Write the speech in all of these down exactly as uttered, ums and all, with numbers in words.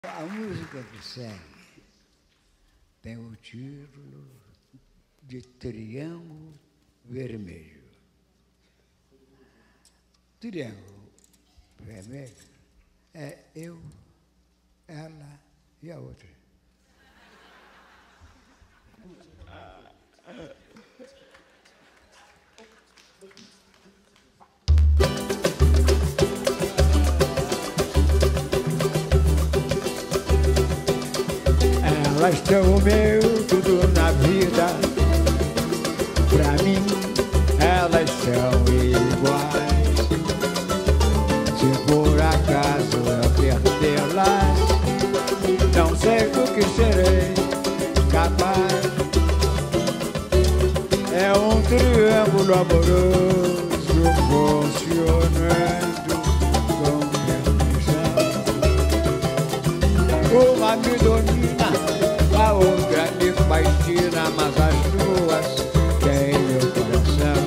A música que segue tem o título de Triângulo Vermelho. Triângulo Vermelho é eu, ela e a outra. Elas são o meu tudo na vida. Pra mim, elas são iguais. Se por acaso eu perdê-las, não sei do que serei capaz. É um triângulo amoroso funcionando com perfeição. Uma me domina, a outra me fascina, mas as duas têm meu coração.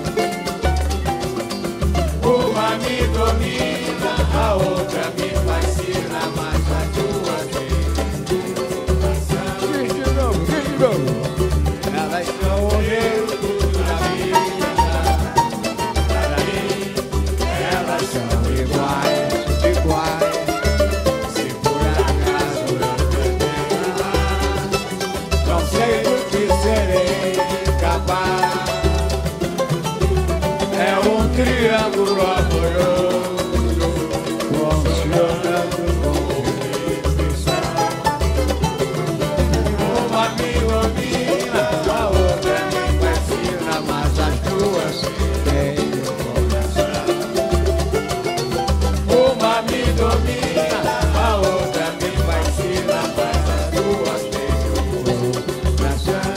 Uma me domina, a outra me fascina, mas as duas têm meu coração. Diz de novo, diz de novo. Elas são o meu Tudo na vida, para mim, elas são iguais, iguais. Se por acaso eu perder-las, Não sei do que serei capaz. é um triângulo amoroso Funcionando com perfeição. Uma me domina, a outra me fascina, mas as duas têm meu coração. Uma me domina, a outra me fascina, mas as duas têm Coração.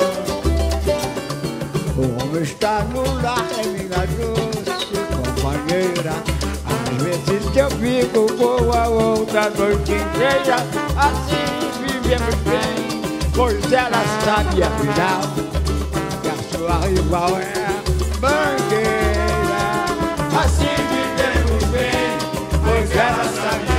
Como está no lar é minha doce companheira. Às vezes eu fico com a outra noite inteira. Assim vivemos bem, pois ela sabe afinal que a sua rival é a banqueira. assim vivemos bem, pois ela sabe